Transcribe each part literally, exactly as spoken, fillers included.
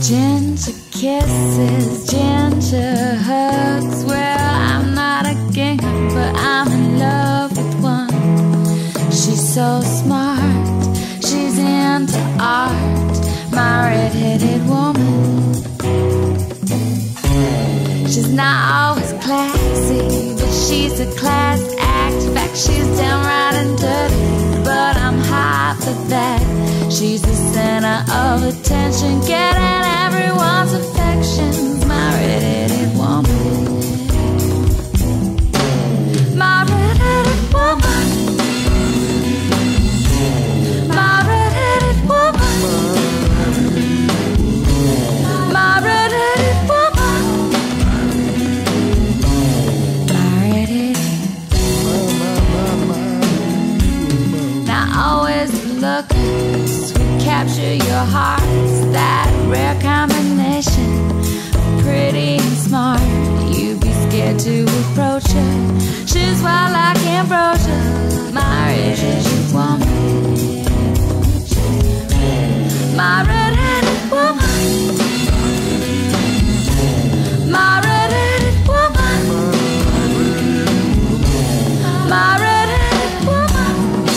Ginger kisses, ginger hugs. Well, I'm not a king, but I'm in love with one. She's so smart, she's into art, my red-headed woman. She's not always classy, but she's a class act. In fact, she's downright and dirty, but I'm hot for that. She's the center of attention, getting everyone's affections, my red-headed woman. My red-headed woman. My red-headed woman. My red-headed woman. My red-headed. Now always looking capture your hearts, that rare combination of pretty and smart. You'd be scared to approach her. She's wild like ambrosia, my red-headed woman. My red-headed woman. My red-headed woman. My red-headed woman.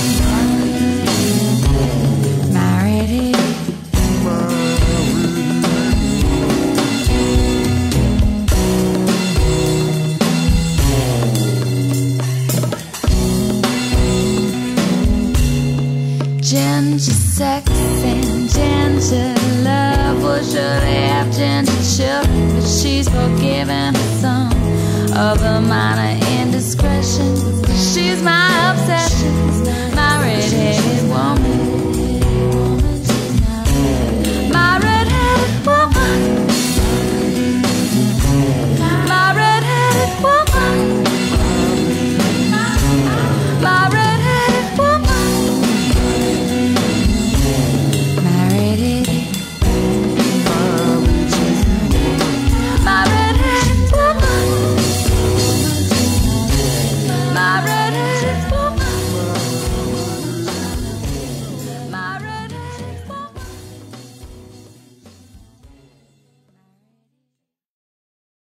Ginger sex and ginger love will surely have ginger children, but she's forgiven her some of the minor